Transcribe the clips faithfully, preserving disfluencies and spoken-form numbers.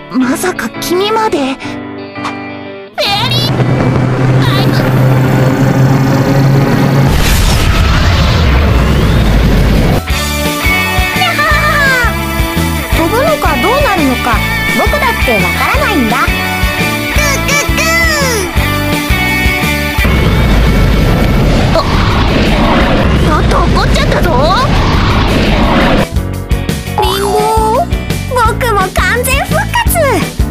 まさか君まで。フェアリータイム。飛ぶのかどうなるのか僕だってわからないんだ。ちょっと怒っちゃったぞ。リンゴ、僕も完全復活。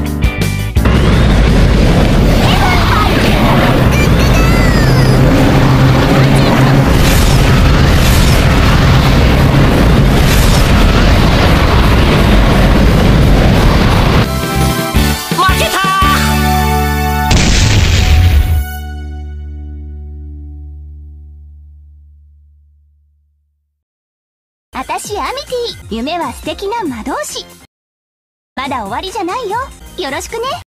負けた。あたしアミティ、夢は素敵な魔導士。まだ終わりじゃないよ。よろしくね。